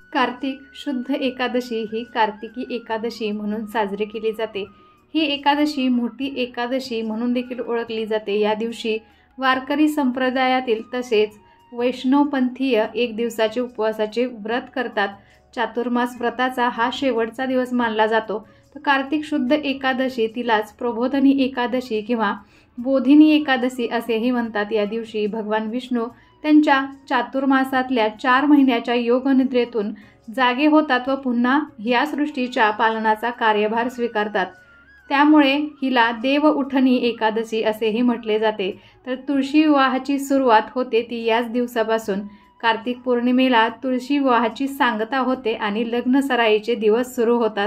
कार्तिक शुद्ध एकादशी ही कार्तिकी एकादशी म्हणून साजरी केली जाते। ही एकादशी मोठी एकादशी म्हणून देखील ओळखली जाते। या दिवशी वारकरी संप्रदायातील तसेच वैष्णवपंथीय एक दिवसाचे उपवासाचे व्रत करतात। चातुर्मास व्रताचा हा शेवटचा दिवस मानला जातो। तर कार्तिक शुद्ध एकादशी तिलाच प्रबोधिनी एकादशी किंवा बोधिनी एकादशी असेही म्हणतात। या दिवशी भगवान विष्णू त्यांच्या चातुर्मासातल्या 4 महिन्याच्या योगनिद्रेतून जागे होतात व पुन्हा या सृष्टीच्या पालनाचा कार्यभार स्वीकारतात। त्यामुळे हिला देव उठणी एकादशी असेही म्हटले जाते। तर तुळशी विवाहाची सुरुवात होते ती याच दिवसापासून। कार्तिक पौर्णिमेला तुळशी विवाहाची सांगता होते आणि लग्न सराईचे दिवस सुरू होतात।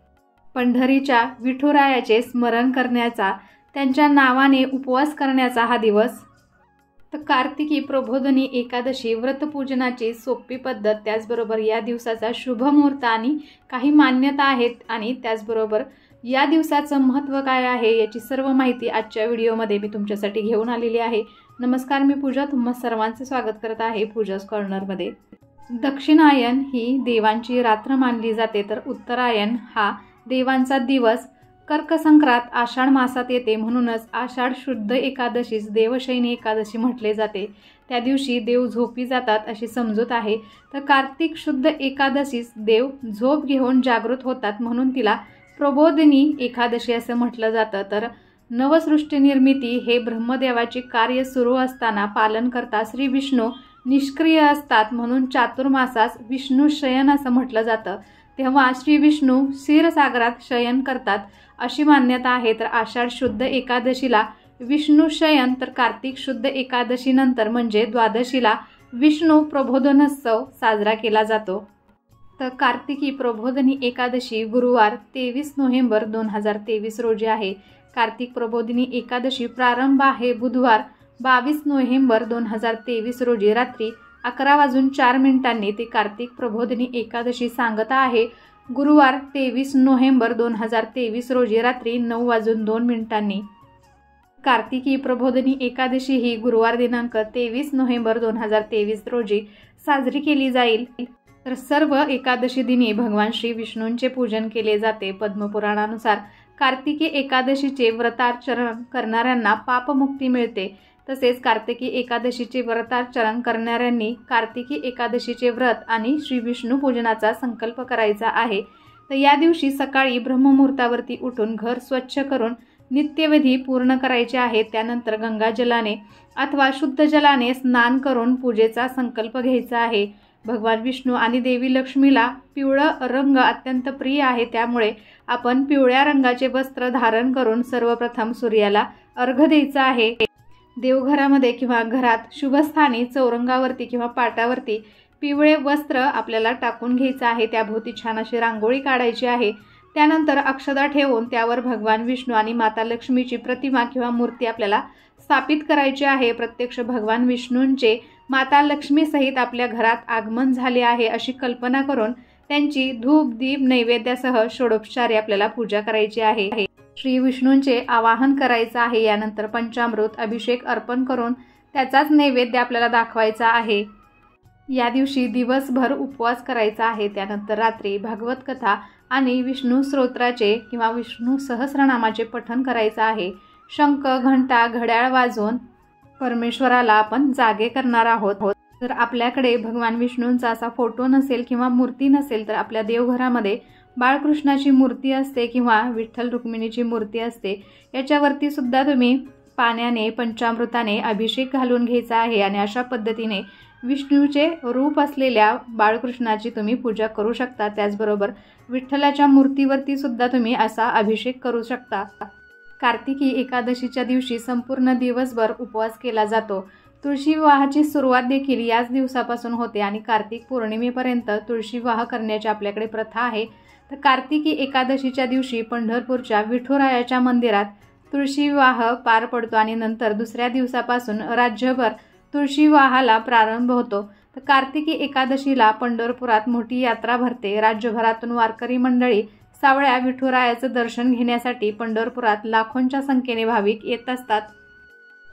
पंढरीच्या विठुरायाचे स्मरण करण्याचा, त्यांच्या नावाने उपवास करण्याचा हा दिवस। तर कार्तिकी प्रबोधिनी एकादशी व्रतपूजनाची सोपी पद्धत, त्याचबरोबर या दिवसाचा शुभ मुहूर्त आणि काही मान्यता आहेत आणि त्याचबरोबर या दिवसाचं महत्त्व काय आहे याची सर्व माहिती आजच्या व्हिडिओमध्ये मी तुमच्यासाठी घेऊन आलेली आहे। नमस्कार, मी पूजा तुम्हा सर्वांचे स्वागत करत आहे पूजाज कॉर्नरमध्ये। दक्षिणायन ही देवांची रात्र मानली जाते, तर उत्तरायण हा देवांचा दिवस। कर्क संक्रांत आषाढ मासात येते, म्हणूनच आषाढ शुद्ध एकादशीस देवशयनी एकादशी म्हटले जाते। त्या दिवशी देव झोपी जातात अशी समजूत आहे। तर कार्तिक शुद्ध एकादशीस देव झोप घेऊन जागृत होतात, म्हणून तिला प्रबोधिनी एकादशी असं म्हटलं जातं। तर नवसृष्टी निर्मिती हे ब्रह्मदेवाचे कार्य सुरू असताना पालन करता श्री विष्णू निष्क्रिय असतात, म्हणून चातुर्मासास विष्णू शयन असं म्हटलं जातं। तेव्हा श्री विष्णू क्षीरसागरात शयन करतात अशी मान्यता आहे। तर आषाढ शुद्ध एकादशीला विष्णू शयन, तर कार्तिक शुद्ध एकादशी नंतर म्हणजे द्वादशीला विष्णू प्रबोधनोत्सव साजरा केला जातो। तर कार्तिकी प्रबोधिनी एकादशी गुरुवार 23 नोव्हेंबर 2023 रोजी आहे। कार्तिक प्रबोधिनी एकादशी प्रारंभ आहे बुधवार 22 नोव्हेंबर 2023 रोजी रात्री 11:04 ते कार्तिक प्रबोधिनी एकादशी सांगता आहे गुरुवार 23 नोव्हेंबर 2023 रोजी रात्री 9:02 कार्तिकी प्रबोधिनी एकादशी ही गुरुवार दिनांक 23 नोव्हेंबर 2023 रोजी साजरी केली जाईल। तर सर्व एकादशी दिनी भगवान श्री विष्णूंचे पूजन केले जाते। पद्मपुराणानुसार कार्तिकी एकादशीचे व्रताचरण करणाऱ्यांना पापमुक्ती मिळते। तसेच कार्तिकी एकादशीचे व्रताचरण करणाऱ्यांनी कार्तिकी एकादशीचे व्रत आणि श्री विष्णू पूजनाचा संकल्प करायचा आहे। तर या दिवशी सकाळी ब्रह्ममुहूर्तावरती उठून घर स्वच्छ करून नित्यविधी पूर्ण करायचे आहेत। त्यानंतर गंगाजलाने अथवा शुद्ध जलाने स्नान करून पूजेचा संकल्प घ्यायचा आहे। भगवान विष्णू आणि देवी लक्ष्मीला पिवळा रंग अत्यंत प्रिय आहे, त्यामुळे आपण पिवळ्या रंगाचे वस्त्र धारण करून सर्वप्रथम सूर्याला अर्घ्य द्यायचा आहे। देवघरामध्ये किंवा घरात शुभस्थानी चौरंगावरती किंवा पाटावरती पिवळे वस्त्र आपल्याला टाकून घ्यायचं आहे। त्याभोवती छान अशी रांगोळी काढायची आहे। त्यानंतर अक्षता ठेवून त्यावर भगवान विष्णू आणि माता लक्ष्मीची प्रतिमा किंवा मूर्ती आपल्याला स्थापित करायची आहे। प्रत्यक्ष भगवान विष्णूंचे माता लक्ष्मी सहित आपल्या घरात आगमन झाले आहे अशी कल्पना करून त्यांची धूप दीप नैवेद्यासह षोडोपचारे आपल्याला पूजा करायची आहे। श्री विष्णूंचे आवाहन करायचं आहे। यानंतर पंचामृत अभिषेक अर्पण करून त्याचाच नैवेद्य आपल्याला दाखवायचा आहे। या दिवशी दिवसभर उपवास करायचा आहे। त्यानंतर रात्री भागवत कथा आणि विष्णू स्तोत्राचे किंवा विष्णू सहस्रनामाचे पठण करायचं आहे। शंख घंटा घड्याळ वाजवून परमेश्वराला आपण जागे करणार आहोत। जर आपल्याकडे भगवान विष्णूंचा असा फोटो नसेल किंवा मूर्ती नसेल, तर आपल्या देवघरामध्ये बाळकृष्णाची मूर्ती असते किंवा विठ्ठल रुक्मिणीची मूर्ती असते, याच्यावरती सुद्धा तुम्ही पाण्याने पंचामृताने अभिषेक घालून घ्यायचा आहे आणि अशा पद्धतीने विष्णूचे रूप असलेल्या बाळकृष्णाची तुम्ही पूजा करू शकता। त्याचबरोबर विठ्ठलाच्या मूर्तीवरती सुद्धा तुम्ही असा अभिषेक करू शकता। कार्तिकी एकादशीच्या दिवशी संपूर्ण दिवसभर उपवास केला जातो। तुळशी विवाहाची सुरुवात देखील याच दिवसापासून होते आणि कार्तिक पौर्णिमेपर्यंत तुळशी विवाह करण्याची आपल्याकडे प्रथा आहे। तर कार्तिकी एकादशीच्या दिवशी पंढरपूरच्या विठुरायाच्या मंदिरात तुळशी विवाह पार पडतो आणि नंतर दुसऱ्या दिवसापासून राज्यभर तुळशी विवाहाला प्रारंभ होतो। तर कार्तिकी एकादशीला पंढरपुरात मोठी यात्रा भरते। राज्यभरातून वारकरी मंडळी सावळ्या विठुरायाचं दर्शन घेण्यासाठी पंढरपुरात लाखोंच्या संख्येने भाविक येत असतात।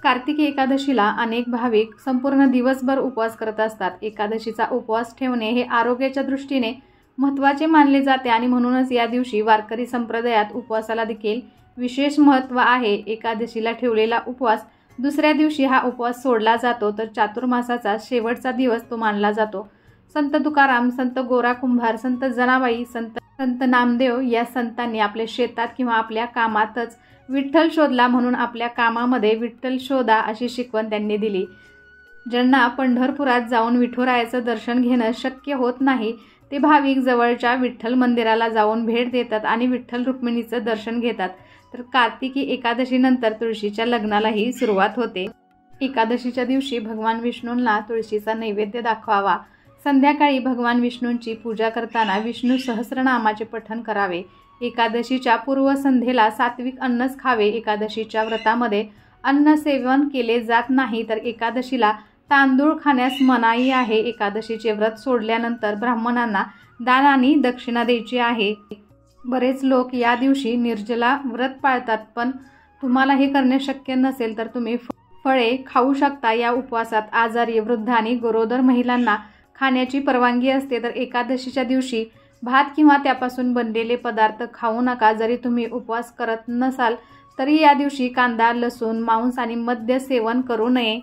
कार्तिकी एकादशीला अनेक भाविक संपूर्ण दिवसभर उपवास करत असतात. एकादशीचा उपवास ठेवणे हे आरोग्याच्या दृष्टीने महत्त्वाचे मानले जाते आणि म्हणूनच या दिवशी वारकरी संप्रदायात उपवासाला देखील विशेष महत्त्व आहे. एकादशीला ठेवलेला उपवास दुसऱ्या दिवशी हा उपवास सोडला जातो, तर चातुर्मासाचा शेवटचा दिवस तो मानला जातो. संत तुकाराम, संत गोरा कुंभार, संत जनाबाई, संत नामदेव या संतांनी आपल्या शेतात किंवा आपल्या कामातच विठ्ठल शोधला, म्हणून आपल्या कामामध्ये विठ्ठल शोधा अशी शिकवण त्यांनी दिली. ज्यांना पंढरपुरात जाऊन विठुरायाचं दर्शन घेणं शक्य होत नाही ते भाविक जवळच्या विठ्ठल मंदिराला जाऊन भेट देतात आणि विठ्ठल रुक्मिणीचं दर्शन घेतात. तर कार्तिकी एकादशीनंतर तुळशीच्या लग्नालाही सुरुवात होते. एकादशीच्या दिवशी भगवान विष्णूंना तुळशीचा नैवेद्य दाखवावा. संध्याकाळी भगवान विष्णूंची पूजा करताना विष्णू सहस्रनामाचे पठण करावे. एकादशीच्या पूर्वसंध्येला सात्विक अन्नच खावे. एकादशीच्या व्रतामध्ये अन्न सेवन केले जात नाही, तर एकादशीला तांदूळ खाण्यास मनाई आहे. एकादशीचे व्रत सोडल्यानंतर ब्राह्मणांना दान आणि दक्षिणा द्यायची आहे. बरेच लोक या दिवशी निर्जला व्रत पाळतात, पण तुम्हाला हे करणे शक्य नसेल तर तुम्ही फळे खाऊ शकता. या उपवासात आजारी, वृद्ध आणि गरोदर महिलांना खाण्याची परवानगी असते. तर एकादशीच्या दिवशी भात किंवा त्यापासून बनलेले पदार्थ खाऊ नका. जरी तुम्ही उपवास करत नसाल तरी या दिवशी कांदा, लसूण, मांस आणि मद्य सेवन करू नये.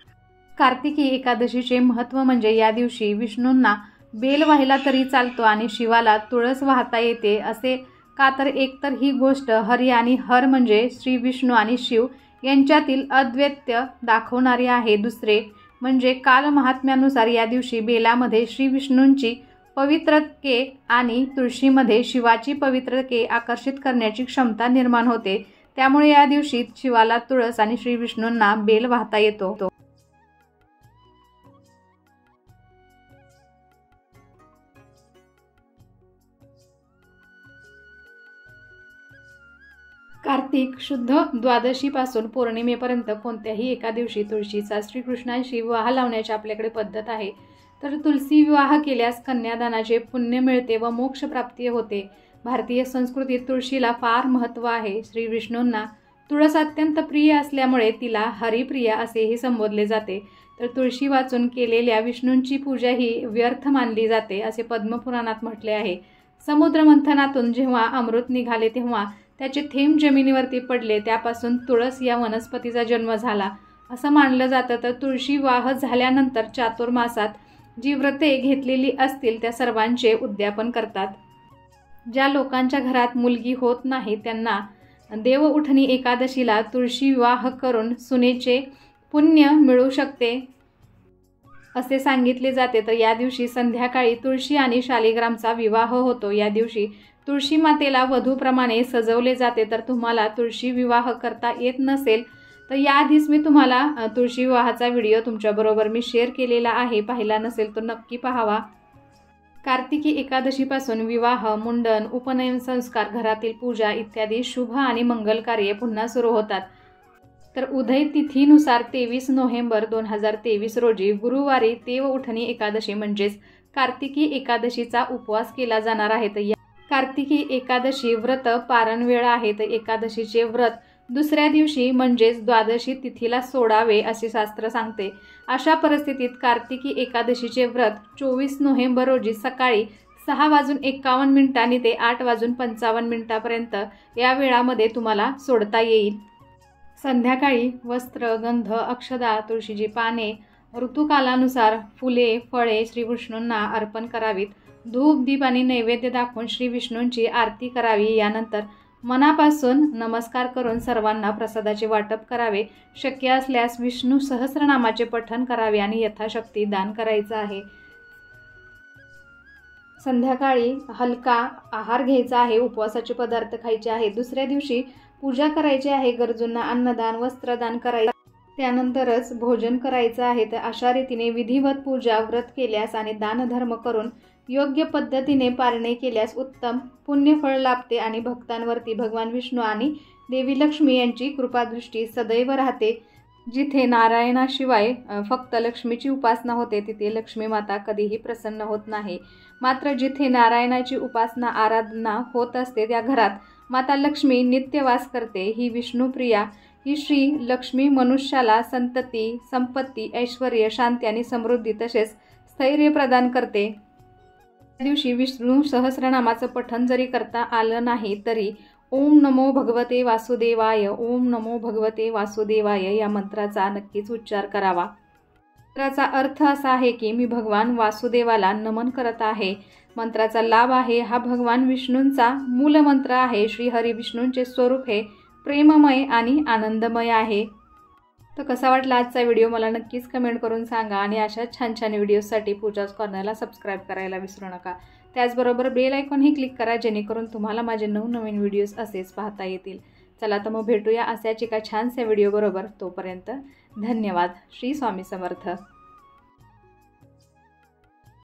कार्तिकी एकादशीचे महत्त्व म्हणजे या दिवशी विष्णूंना बेल वाहिला तरी चालतो आणि शिवाला तुळस वाहता येते. असे का, तर एकतर ही गोष्ट हरी आणि हर म्हणजे श्री विष्णू आणि शिव यांच्यातील अद्वैत्य दाखवणारी आहे. दुसरे म्हणजे काल महात्म्यानुसार या दिवशी बेलामध्ये श्री विष्णूंची पवित्रके आणि तुळशीमध्ये शिवाची पवित्रके आकर्षित करण्याची क्षमता निर्माण होते. त्यामुळे या दिवशी शिवाला तुळस आणि श्री विष्णूंना बेल वाहता येतो. कार्तिक शुद्ध द्वादशीपासून पौर्णिमेपर्यंत कोणत्याही एका दिवशी तुळशीचा श्रीकृष्णांशी विवाह लावण्याची आपल्याकडे पद्धत आहे. तर तुलसी विवाह केल्यास कन्यादानाचे पुण्य मिळते व मोक्ष प्राप्ती होते. भारतीय संस्कृतीत तुळशीला फार महत्त्व आहे. श्री विष्णूंना तुळस अत्यंत प्रिय असल्यामुळे तिला हरिप्रिय असेही संबोधले जाते. तर तुळशी वाचून केलेल्या विष्णूंची पूजा ही व्यर्थ मानली जाते असे पद्मपुराणात म्हटले आहे. समुद्र मंथनातून जेव्हा अमृत निघाले तेव्हा त्याचे थेंब जमिनीवरती पडले, त्यापासून तुळस या वनस्पतीचा जन्म झाला असं मानलं जातं. तर तुळशी विवाह झाल्यानंतर चातुर्मासात जी व्रते घेतलेली असतील त्या सर्वांचे उद्यापन करतात. ज्या लोकांच्या घरात मुलगी होत नाही त्यांना देव उठणी एकादशीला तुळशी विवाह करून सुनेचे पुण्य मिळू शकते असे सांगितले जाते. तर या दिवशी संध्याकाळी तुळशी आणि शालिग्रामचा विवाह होतो. या दिवशी तुळशी मातेला वधूप्रमाणे सजवले जाते. तर तुम्हाला तुळशी विवाह करता येत नसेल तर याआधीच मी तुम्हाला तुळशी विवाहाचा व्हिडिओ तुमच्याबरोबर मी शेअर केलेला आहे. पाहिला नसेल तर नक्की पाहावा. कार्तिकी एकादशीपासून विवाह, मुंडन, उपनयन संस्कार, घरातील पूजा इत्यादी शुभ आणि मंगल कार्ये पुन्हा सुरू होतात. तर उदय तिथीनुसार 23 नोव्हेंबर 2023 रोजी गुरुवारी देव उठणी एकादशी म्हणजेच कार्तिकी एकादशीचा उपवास केला जाणार आहे. तर कार्तिकी एकादशी व्रत पारण वेळ आहे. तर एकादशीचे व्रत दुसऱ्या दिवशी म्हणजेच द्वादशी तिथीला सोडावे असे शास्त्र सांगते. अशा परिस्थितीत कार्तिकी एकादशीचे व्रत 24 नोव्हेंबर रोजी सकाळी 6:51 ते 8:55 या वेळामध्ये तुम्हाला सोडता येईल. संध्याकाळी वस्त्र, गंध, अक्षदा, तुळशीची पाने, ऋतुकालानुसार फुले, फळे श्री विष्णूंना अर्पण करावीत. धूप, दीप आणि नैवेद्य दाखवून श्री विष्णूंची आरती करावी. यानंतर मनापासून नमस्कार करून सर्वांना प्रसादाचे वाटप करावे. शक्य असल्यास विष्णू सहस्रनामाचे पठण करावे आणि यथाशक्ती दान करायचं आहे. संध्याकाळी हलका आहार घ्यायचा आहे. उपवासाचे पदार्थ खायचे आहे. दुसऱ्या दिवशी पूजा करायची आहे. गरजूंना अन्नदान, वस्त्रदान करायचे, त्यानंतरच भोजन करायचं आहे. तर अशा रीतीने विधिवत पूजा, व्रत केल्यास आणि दानधर्म करून योग्य पद्धतीने पारणे केल्यास उत्तम पुण्यफळ लाभते आणि भक्तांवरती भगवान विष्णू आणि देवी लक्ष्मी यांची कृपादृष्टी सदैव राहते. जिथे नारायणाशिवाय फक्त लक्ष्मीची उपासना होते तिथे लक्ष्मी माता कधीही प्रसन्न होत नाही. मात्र जिथे नारायणाची उपासना, आराधना होत असते त्या घरात माता लक्ष्मी नित्य वास करते। ही विष्णुप्रिया ही श्री लक्ष्मी मनुष्याला संतती, संपत्ती, ऐश्वर्य, शांती आणि समृद्धी तसेच स्थैर्य प्रदान करते। त्या दिवशी विष्णू सहस्रनामाचं पठण जरी करता आलं नाही तरी ओम नमो भगवते वासुदेवाय, ओम नमो भगवते वासुदेवाय या मंत्राचा नक्कीच उच्चार करावा। मंत्राचा अर्थ असा आहे की मी भगवान वासुदेवाला नमन करत आहे। मंत्राचा लाभ आहे हा भगवान विष्णूंचा मूल मंत्र आहे। श्री हरी विष्णूंचे स्वरूप हे प्रेममय आणि आनंदमय आहे। तर कसा वाटला आजचा व्हिडिओ मला नक्कीच कमेंट करून सांगा आणि अशा छान छान व्हिडिओसाठी पूजाच कॉर्नरला सबस्क्राईब करायला विसरू नका। त्याचबरोबर बेल आयकॉनही क्लिक करा जेणेकरून तुम्हाला माझे नवनवीन व्हिडिओज असेच पाहता येतील। चला तर मग भेटूया अशाच एका छानशा व्हिडिओ बरोबर। तोपर्यंत धन्यवाद। श्री स्वामी समर्थ।